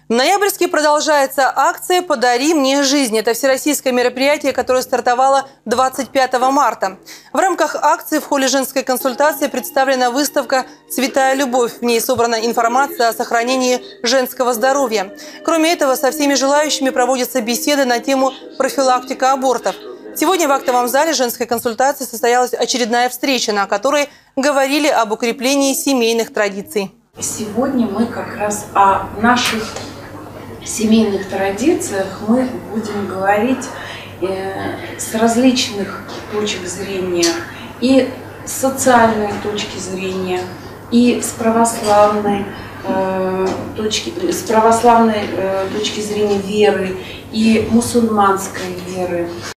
В Ноябрьске продолжается акция «Подари мне жизнь». Это всероссийское мероприятие, которое стартовало 25 марта. В рамках акции в холле женской консультации представлена выставка «Святая любовь». В ней собрана информация о сохранении женского здоровья. Кроме этого, со всеми желающими проводятся беседы на тему профилактика абортов. Сегодня в актовом зале женской консультации состоялась очередная встреча, на которой говорили об укреплении семейных традиций. Сегодня мы как раз о наших семейных традициях мы будем говорить с различных точек зрения, и с социальной точки зрения, и с православной точки зрения веры, и мусульманской веры.